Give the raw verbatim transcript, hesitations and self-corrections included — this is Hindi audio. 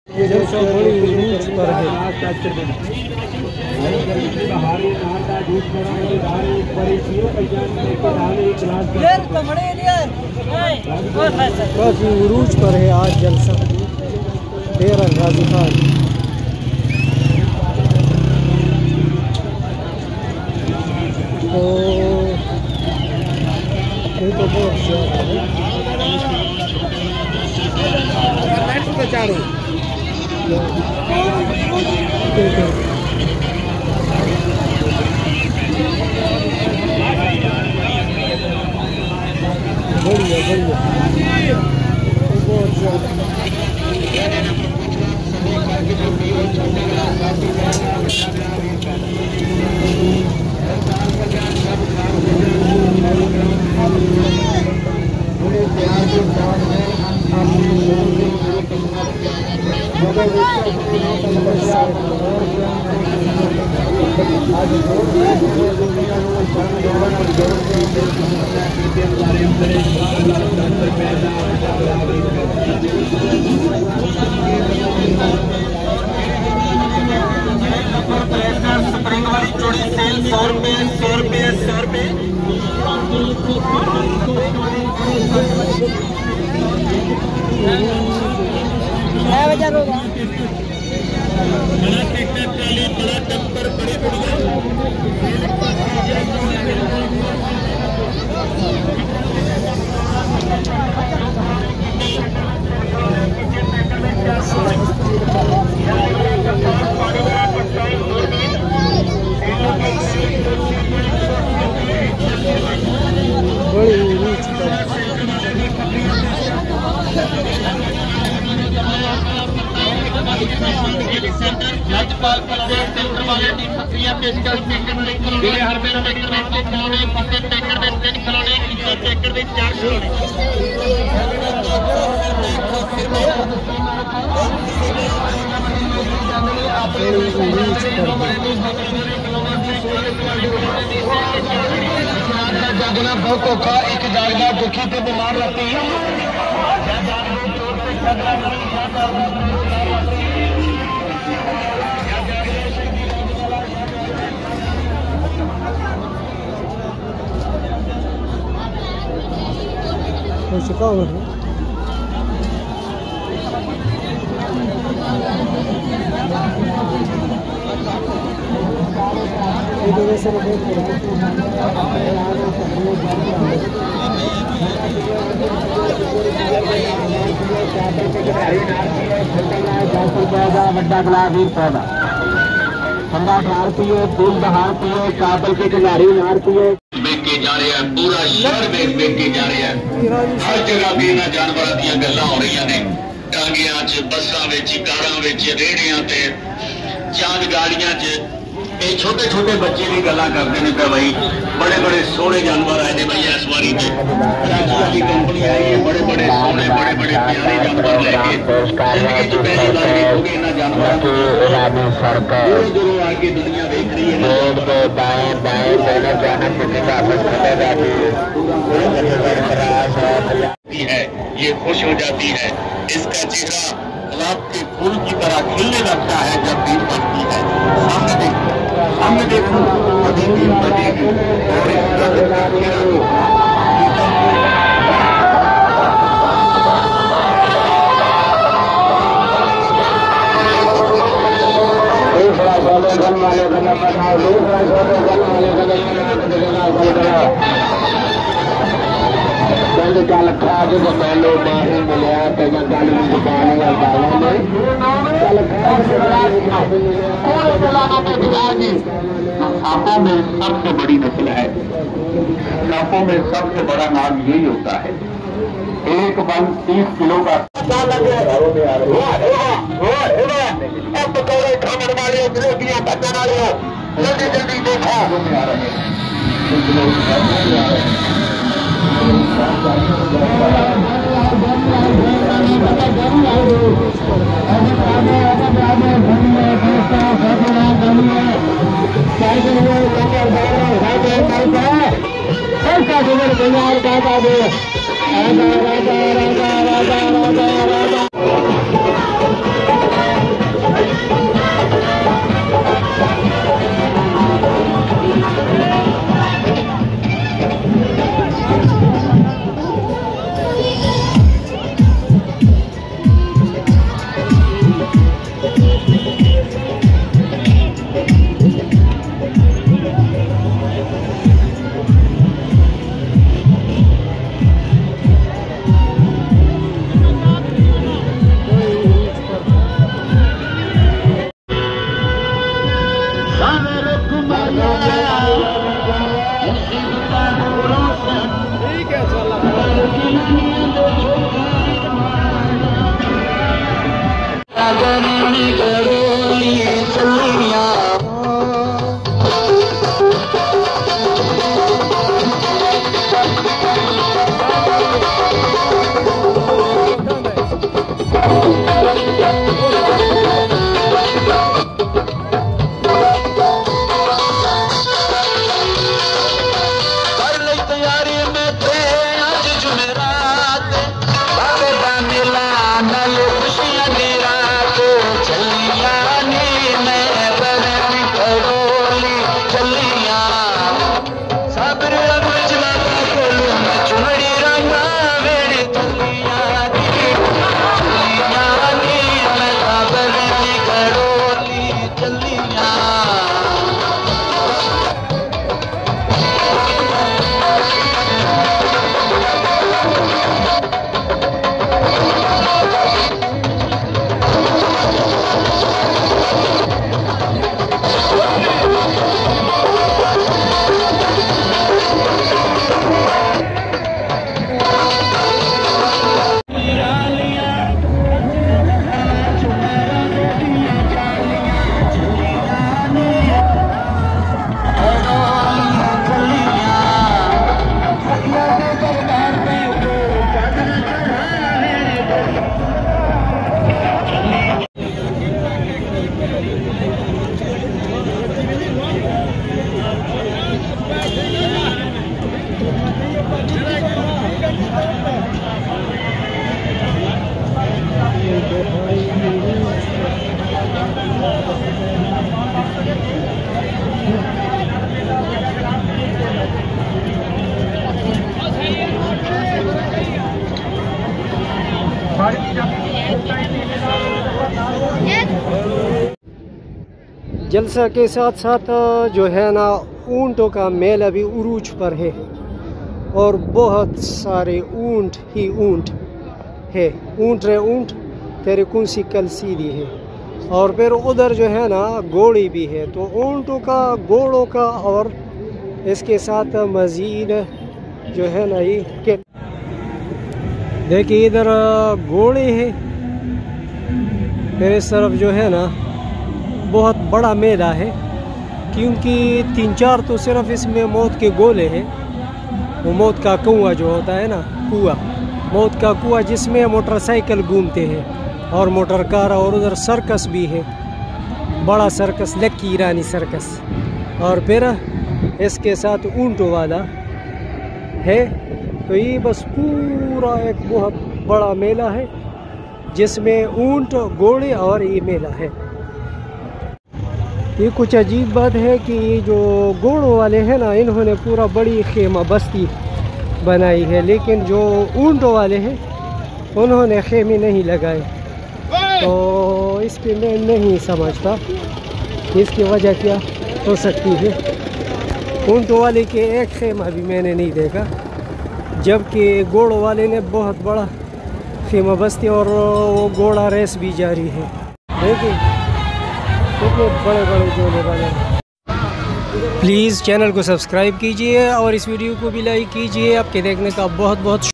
ये जैसा बड़ी ऊंच पर है। काफी उरूज पर है आज जलसा डेरा गाजी खान। तो ये तो बहुत ज्यादा है। बढ़िया बढ़िया बहुत ज्यादा। स्प्रिंग वाली चोड़ी सेल सौ रुपये सौ रुपये सौ रुपये। बड़ा ट्रैक्टर ट्राली बड़ा डंपर बड़ी बढ़िया बड़ी ऊंच पर राज्यपाल सेंटर वाले टीम सक्रिय पेशकश ਜਿਹੜੇ ਹਰ ਵੇਲੇ ਟੈਕਰ ਵਿੱਚ ਖਿਲਾਉਣੇ ਪੱਕੇ ਟੈਕਰ ਦੇ ਤਿੰਨ ਖਿਲਾਉਣੇ ਕਿਸੇ ਟੈਕਰ ਦੇ ਚਾਰ ਖਿਲਾਉਣੇ। जागना बहुत औखा एक जागदा दुखी ते बीमार रहती है। चुका हुआ है। ये तो वैसे बड़ा गिलास ही पौधा ठंडा नार पिए फूल बहार पिए काबल के खिलाड़ी नार पिए। बेके जा रहे हैं पूरा शहर में बेके जा रहे हैं। हर जगह भी इन्होंने जानवरों दी गल्लां हो रही ने टांगियां च बसां विच कारां विच रेहड़ियां ते चांद गाड़ियां च ये छोटे छोटे बच्चे भी गल्लां करते हैं भाई बड़े बड़े सोहने जानवर आए भाई इस बारी की कंपनी आई है बड़े बड़े सोहने बड़े बड़े प्यारे जानवर लेके पहली बार देखोगे इन्होंने जानवरों को आगे दुनिया देख रही है ये खुश हो जाती है। इसका चेहरा गुलाब के फूल की तरह खिलने लगता है जब बीज बनती है। सामने देखो सामने देखो अभी बीज बनेगी और इसका चेहरा गल खा जो पहले बाहर मिलया गल दुकान सांपों में सबसे बड़ी नस्ल है। सांपों में सबसे बड़ा नाम यही होता है। एक मन तीस किलो का पकौड़े खाने वाले रोटियां बचने वाले जल्दी जल्दी देखा आ रहे हैं। राजा राजा राजा राजा राजा कागनी करोली चलिया जलसा के साथ साथ जो है ना ऊँटों का मेला भी उरूज पर है और बहुत सारे ऊँट ही ऊँट है। ऊँट रे ऊँट तेरे कौन सी कल सीधी है। और फिर उधर जो है ना घोड़ी भी है। तो ऊँटों का, घोड़ों का और इसके साथ मज़ीद जो है ना ये के देखिए इधर घोड़े है। फिर इस तरफ जो है ना बहुत बड़ा मेला है, क्योंकि तीन चार तो सिर्फ इसमें मौत के गोले हैं। वो मौत का कुआं जो होता है ना, कुआं, मौत का कुआं जिसमें मोटरसाइकिल घूमते हैं और मोटर कार, और उधर सर्कस भी है, बड़ा सर्कस, लक्की ईरानी सर्कस। और फिर इसके साथ ऊँटों वाला है। तो ये बस पूरा एक बहुत बड़ा मेला है जिसमें ऊँट, घोड़े और ये मेला है। ये कुछ अजीब बात है कि जो घोड़ों वाले हैं ना, इन्होंने पूरा बड़ी खेमा बस्ती बनाई है, लेकिन जो ऊँटों वाले हैं उन्होंने खेमे नहीं लगाए। तो इसकी मैं नहीं समझता इसकी वजह क्या हो सकती है। ऊँटों वाले के एक खेमा भी मैंने नहीं देखा, जबकि घोड़ों वाले ने बहुत बड़ा खेमा बस्ती, और वो घोड़ा रेस भी जारी है। देखिए कितने बड़े बड़े जोड़े वाले हैं। प्लीज़ चैनल को सब्सक्राइब कीजिए और इस वीडियो को भी लाइक कीजिए। आपके देखने का बहुत बहुत